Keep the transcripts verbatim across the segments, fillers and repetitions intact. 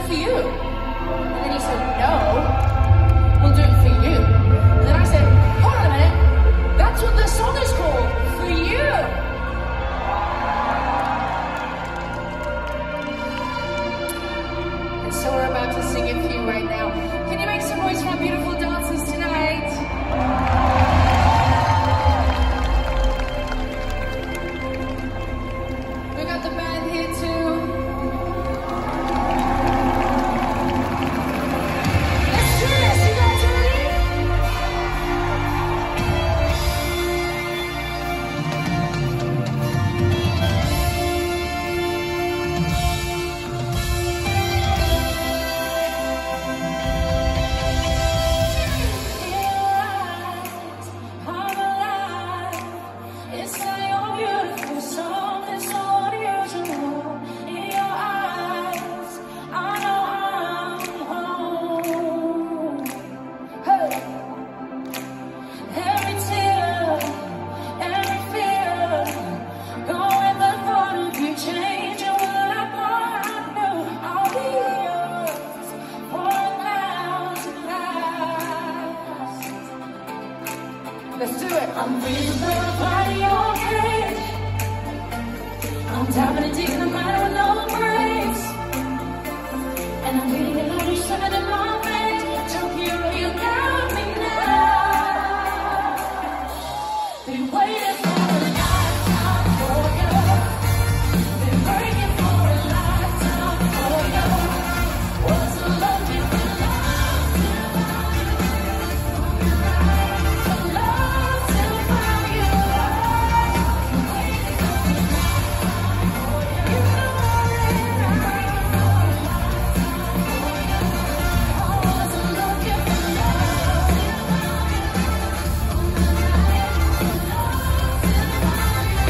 for you. And then he said, no, we'll do it for you. And then I said, hold on a minute, that's what the song is called, For You. And so we're about to sing it for you right now. Can you make some noise for our beautiful dancers tonight? We got the band here too. Let's do this, you guys ready? Let's do it. I'm breathing for a party all day. I'm tapping and digging the matter with no breaks. And I'm feeling it like you're swimming in my veins. Tokyo, you got me now. Been waiting for a lifetime for you. Been waiting for a lifetime for you. Wasn't looking for love till found you. For love till found you. Been waiting for a lifetime for you. You know I've been waiting for a lifetime for you. I wasn't looking for love till found you. For love till found you.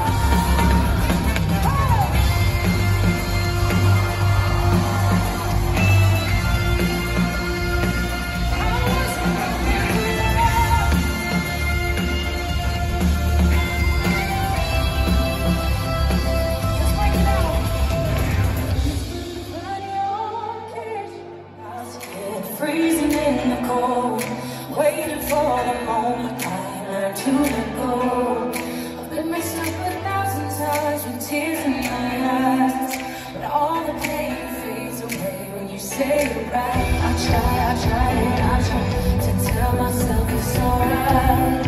Freezing in the cold, waiting for the moment I learn to let go. I've been messed up a thousand times with tears in my eyes, but all the pain fades away when you say it right. I try, I try, and I try to tell myself it's alright.